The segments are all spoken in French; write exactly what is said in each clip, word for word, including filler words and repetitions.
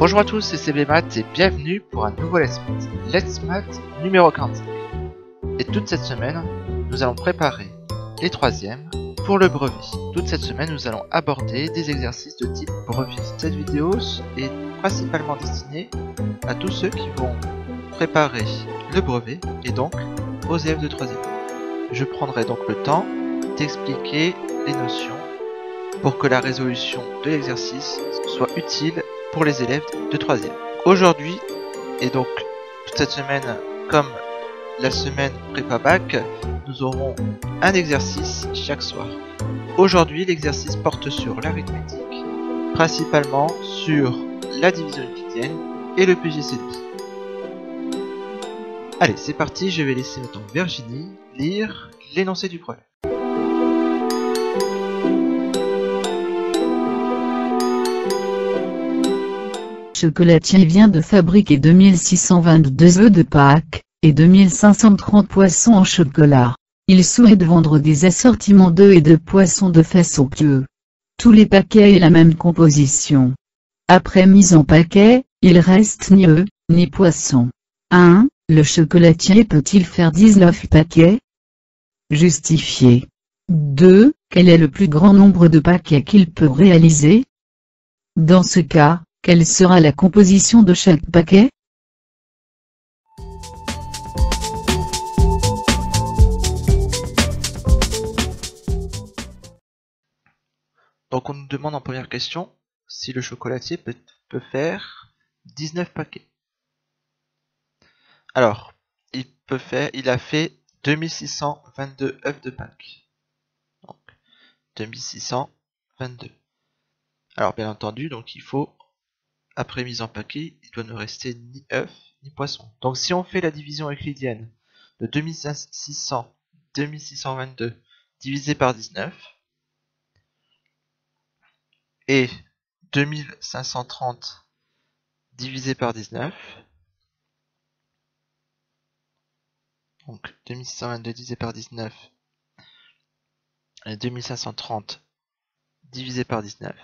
Bonjour à tous, c'est C B Math et bienvenue pour un nouveau Let's Math, Let's Math numéro quarante-cinq. Et toute cette semaine, nous allons préparer les troisièmes pour le brevet. Toute cette semaine, nous allons aborder des exercices de type brevet. Cette vidéo est principalement destinée à tous ceux qui vont préparer le brevet et donc aux élèves de troisième. Je prendrai donc le temps d'expliquer les notions pour que la résolution de l'exercice soit utile pour les élèves de troisième. Aujourd'hui, et donc toute cette semaine, comme la semaine prépa bac, nous aurons un exercice chaque soir. Aujourd'hui, l'exercice porte sur l'arithmétique, principalement sur la division euclidienne et le P G C D. Allez, c'est parti, je vais laisser maintenant Virginie lire l'énoncé du problème. Chocolatier vient de fabriquer deux mille six cent vingt-deux œufs de Pâques et deux mille cinq cent trente poissons en chocolat. Il souhaite vendre des assortiments d'œufs et de poissons de façon que tous les paquets aient la même composition. Après mise en paquet, il reste ni œufs, ni poissons. un. Le chocolatier peut-il faire dix-neuf paquets? Justifié. deux. Quel est le plus grand nombre de paquets qu'il peut réaliser? Dans ce cas, quelle sera la composition de chaque paquet? Donc on nous demande en première question si le chocolatier peut, peut faire dix-neuf paquets. Alors, il peut faire, il a fait deux mille six cent vingt-deux œufs de Pâques. Donc deux mille six cent vingt-deux. Alors bien entendu, donc il faut, après mise en paquet, il doit ne rester ni œuf ni poisson. Donc si on fait la division euclidienne de deux mille six cents, deux mille six cent vingt-deux divisé par dix-neuf et deux mille cinq cent trente divisé par dix-neuf, donc deux mille six cent vingt-deux divisé par dix-neuf et deux mille cinq cent trente divisé par dix-neuf.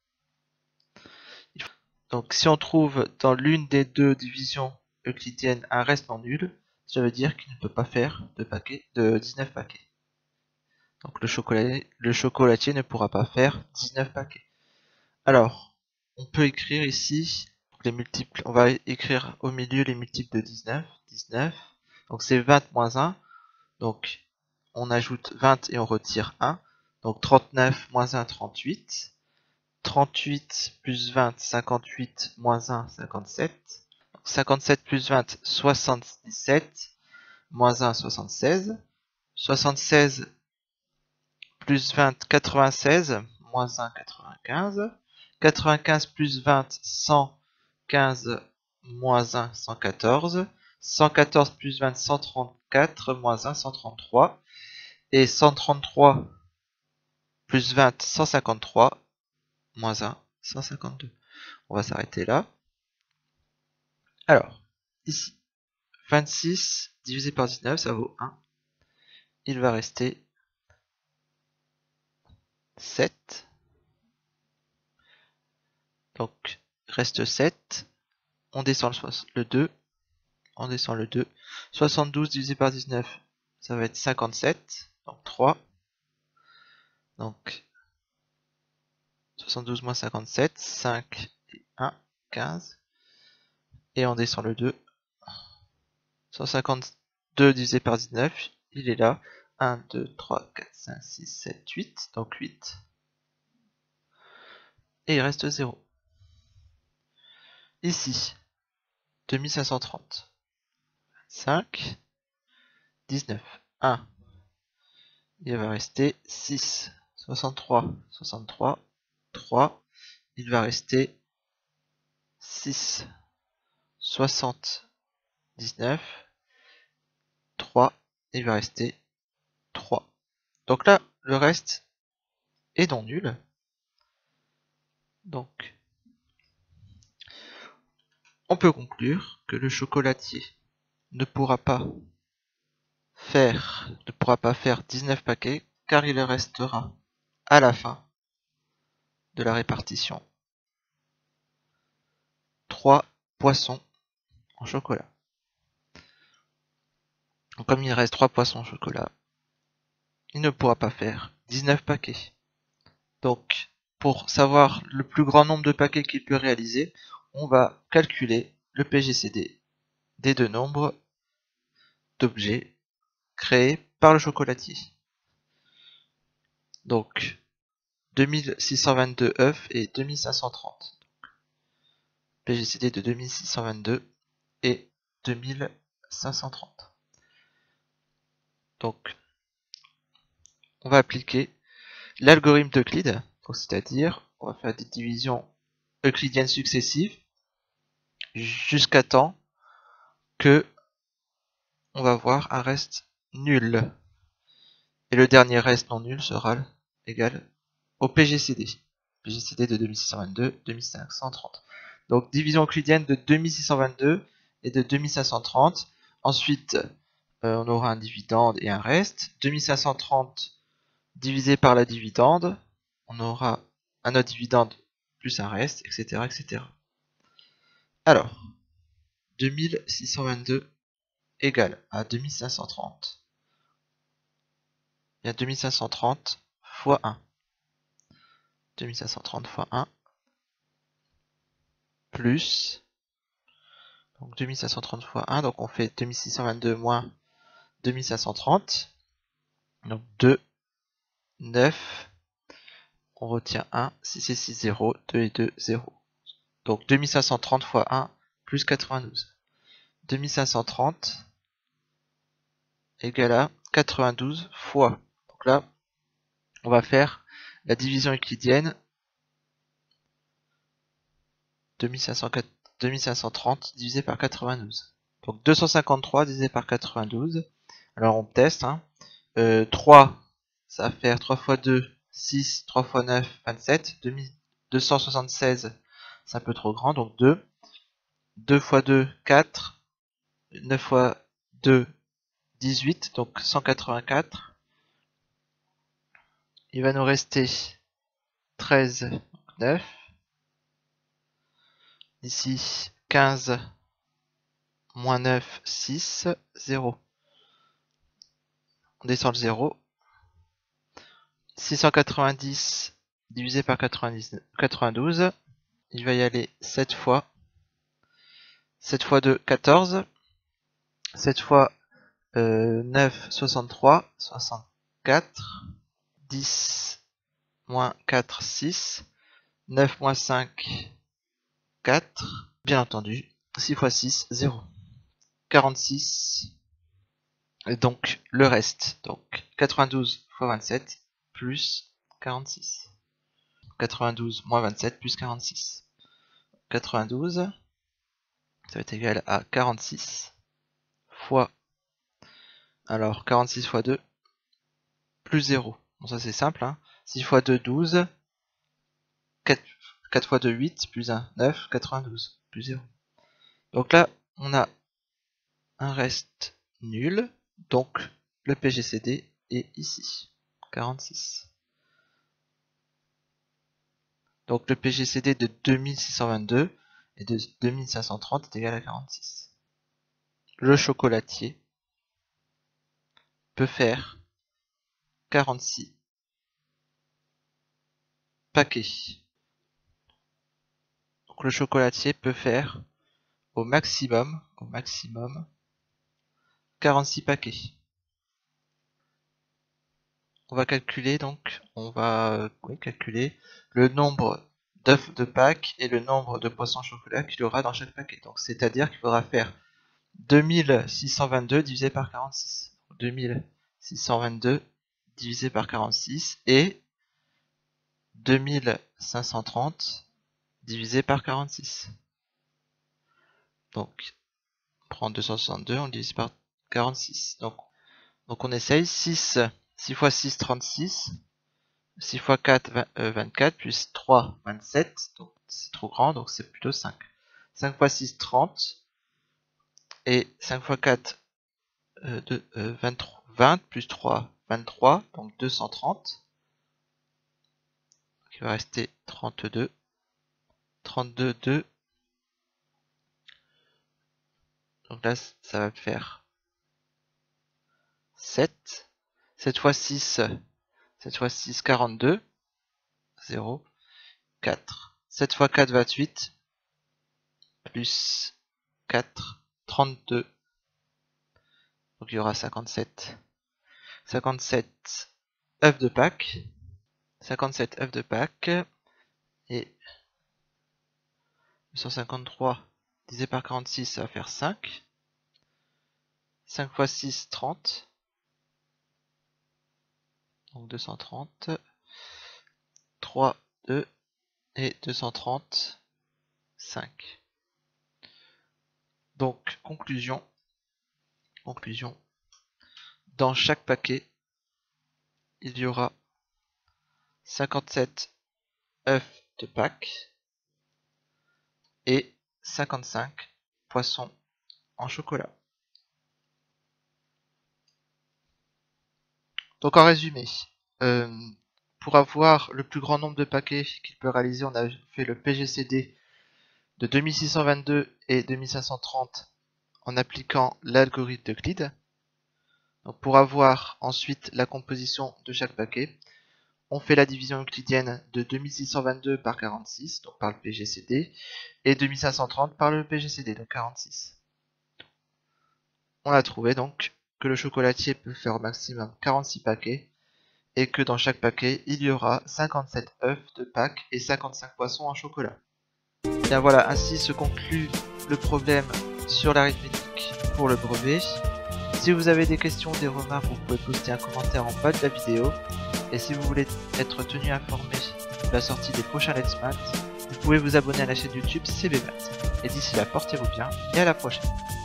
Donc si on trouve dans l'une des deux divisions euclidiennes un reste non nul, ça veut dire qu'il ne peut pas faire de paquet de dix-neuf paquets. Donc le chocolatier, le chocolatier ne pourra pas faire dix-neuf paquets. Alors, on peut écrire ici les multiples. On va écrire au milieu les multiples de dix-neuf. dix-neuf. Donc c'est vingt moins un. Donc on ajoute vingt et on retire un. Donc trente-neuf moins un, trente-huit. trente-huit plus vingt, cinquante-huit moins un, cinquante-sept. Donc cinquante-sept plus vingt, soixante-dix-sept. Moins un, soixante-seize. soixante-seize plus vingt, quatre-vingt-seize. Moins un, quatre-vingt-quinze. quatre-vingt-quinze plus vingt, cent quinze. Moins un, cent quatorze. cent quatorze plus vingt, cent trente-quatre. Moins un, cent trente-trois. Et cent trente-trois plus vingt, cent cinquante-trois. Moins un, cent cinquante-deux. On va s'arrêter là. Alors, ici, vingt-six divisé par dix-neuf, ça vaut un. Il va rester sept. Donc, reste sept. On descend le deux. On descend le deux. soixante-douze divisé par dix-neuf, ça va être cinquante-sept. Donc trois. Donc, soixante-douze moins cinquante-sept. cinq et un, quinze. Et on descend le deux. cent cinquante-deux divisé par dix-neuf, il est là. un, deux, trois, quatre, cinq, six, sept, huit. Donc huit. Et il reste zéro. Ici, deux mille cinq cent trente. cinq, dix-neuf, un. Il va rester six, soixante-trois, soixante-trois, trois. Il va rester six, soixante-dix-neuf, trois. Il va rester trois. Donc là, le reste est non nul. Donc, on peut conclure que le chocolatier ne pourra pas faire, ne pourra pas faire dix-neuf paquets car il restera à la fin de la répartition trois poissons en chocolat. Donc, comme il reste trois poissons en chocolat, il ne pourra pas faire dix-neuf paquets. Donc, pour savoir le plus grand nombre de paquets qu'il peut réaliser, on va calculer le P G C D des deux nombres d'objets créés par le chocolatier. Donc, deux mille six cent vingt-deux œufs et deux mille cinq cent trente. P G C D de deux mille six cent vingt-deux et deux mille cinq cent trente. Donc, on va appliquer l'algorithme d'Euclide, c'est-à-dire on va faire des divisions euclidiennes successives jusqu'à temps que on va avoir un reste nul. Et le dernier reste non nul sera égal au P G C D. P G C D de deux mille six cent vingt-deux, deux mille cinq cent trente. Donc division euclidienne de deux mille six cent vingt-deux et de deux mille cinq cent trente. Ensuite, euh, on aura un dividende et un reste. deux mille cinq cent trente divisé par la dividende, on aura un autre dividende plus un reste, et cetera et cetera. Alors, deux mille six cent vingt-deux égale à deux mille cinq cent trente. Il y a deux mille cinq cent trente fois un. deux mille cinq cent trente fois un plus donc deux mille cinq cent trente fois un, donc on fait deux mille six cent vingt-deux moins deux mille cinq cent trente, donc deux, neuf, on retient un, six et six, zéro, deux et deux, zéro. Donc deux mille cinq cent trente fois un plus quatre-vingt-douze. deux mille cinq cent trente égale à quatre-vingt-douze fois. Donc là, on va faire la division euclidienne. deux mille cinq cent trente divisé par quatre-vingt-douze. Donc deux cent cinquante-trois divisé par quatre-vingt-douze. Alors on teste. Hein. Euh, trois, ça va faire trois fois deux, six, trois fois neuf, vingt-sept. deux cent soixante-seize, c'est un peu trop grand, donc deux. deux fois deux, quatre. neuf fois deux, dix-huit, donc cent quatre-vingt-quatre. Il va nous rester treize, neuf. Ici, quinze, moins neuf, six, zéro. On descend le zéro. six cent quatre-vingt-dix divisé par quatre-vingt-douze. Il va y aller sept fois. sept fois deux, quatorze. sept fois euh, neuf, soixante-trois. soixante-quatre. dix moins quatre, six. neuf moins cinq, quatre. Bien entendu, six fois six, zéro. quarante-six. Et donc le reste. Donc quatre-vingt-douze fois vingt-sept plus quarante-six. quatre-vingt-douze moins vingt-sept plus quarante-six. quatre-vingt-douze, ça va être égal à quarante-six fois, alors quarante-six fois deux, plus zéro. Bon, ça c'est simple, hein. six fois deux, douze, quatre, quatre fois deux, huit, plus un, neuf, quatre-vingt-douze, plus zéro. Donc là, on a un reste nul, donc le P G C D est ici, quarante-six. Donc le P G C D de deux mille six cent vingt-deux et de deux mille cinq cent trente est égal à quarante-six. Le chocolatier peut faire quarante-six paquets. Donc le chocolatier peut faire au maximum, au maximum quarante-six paquets. On va calculer donc, on va euh, oui, calculer le nombre d'œufs de Pâques et le nombre de poissons au chocolat qu'il y aura dans chaque paquet. Donc c'est-à-dire qu'il faudra faire deux mille six cent vingt-deux divisé par quarante-six. deux mille six cent vingt-deux divisé par quarante-six et deux mille cinq cent trente divisé par quarante-six. Donc on prend deux cent soixante-deux, on le divise par quarante-six. Donc, donc on essaye six, six fois six, trente-six. six fois quatre, vingt, euh, vingt-quatre, plus trois, vingt-sept. Donc c'est trop grand, donc c'est plutôt cinq. cinq fois six, trente. Et cinq fois quatre, euh, deux, euh, vingt-trois, vingt, plus trois, vingt-trois. Donc deux cent trente. Donc il va rester trente-deux. trente-deux, deux. Donc là, ça va me faire sept. sept fois six, sept fois six, quarante-deux. zéro, quatre. sept fois quatre, vingt-huit. Plus quatre, trente-deux. Donc il y aura cinquante-sept. cinquante-sept œufs de Pâques. cinquante-sept œufs de Pâques. Et deux cent cinquante-trois divisé par quarante-six, ça va faire cinq. cinq fois six, trente. Donc deux cent trente. trois, deux et deux cent trente, cinq. Donc, conclusion. Conclusion. Dans chaque paquet, il y aura cinquante-sept œufs de Pâques et cinquante-cinq poissons en chocolat. Donc en résumé, euh, pour avoir le plus grand nombre de paquets qu'il peut réaliser, on a fait le P G C D de deux mille six cent vingt-deux et deux mille cinq cent trente en appliquant l'algorithme d'Euclide. Donc pour avoir ensuite la composition de chaque paquet, on fait la division euclidienne de deux mille six cent vingt-deux par quarante-six, donc par le P G C D, et deux mille cinq cent trente par le P G C D, donc quarante-six. On a trouvé donc que le chocolatier peut faire au maximum quarante-six paquets, et que dans chaque paquet, il y aura cinquante-sept œufs de Pâques et cinquante-cinq poissons en chocolat. Bien voilà, ainsi se conclut le problème sur l'arithmétique pour le brevet. Si vous avez des questions, des remarques, vous pouvez poster un commentaire en bas de la vidéo. Et si vous voulez être tenu informé de la sortie des prochains Let's Math, vous pouvez vous abonner à la chaîne YouTube C B Math. Et d'ici là, portez-vous bien et à la prochaine.